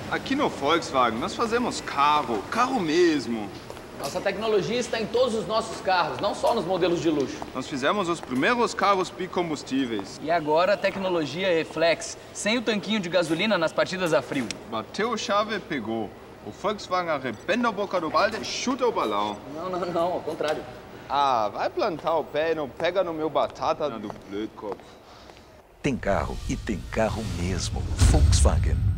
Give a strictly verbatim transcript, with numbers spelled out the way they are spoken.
Aqui no Volkswagen nós fazemos carro, carro mesmo. Nossa tecnologia está em todos os nossos carros, não só nos modelos de luxo. Nós fizemos os primeiros carros bicombustíveis. E agora a tecnologia é flex, sem o tanquinho de gasolina nas partidas a frio. Bateu a chave, pegou. O Volkswagen arrebenta a boca do balde e chuta o balão. Não, não, não, ao contrário. Ah, vai plantar o pé e não pega no meu batata do blödkopf. Tem carro e tem carro mesmo. Volkswagen.